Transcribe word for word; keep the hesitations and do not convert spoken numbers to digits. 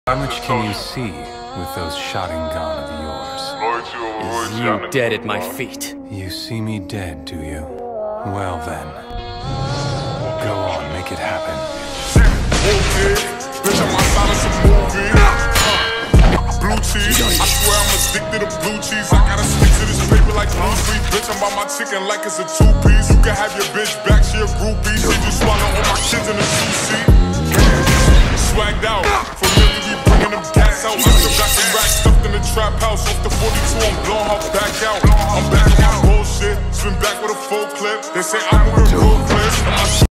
How much can you see with those Sharingan of yours? Is you dead at my feet? You see me dead, do you? Well then, go on, make it happen. Bitch, I'm outside of some movie. Blue cheese, I swear I'm addicted to blue cheese. I gotta stick to this paper like blue street. Bitch, I'm by my chicken like it's a two-piece. You can have your bitch back, she a groupie. She just swallow all my kids in a two-seat. Swagged out, familiar, we bringing them gas out. I still got some racks stuffed in the trap house. Off the forty-two, I'm blowing her back out. I'm back on my bullshit, spin back with a full clip. They say I'm moving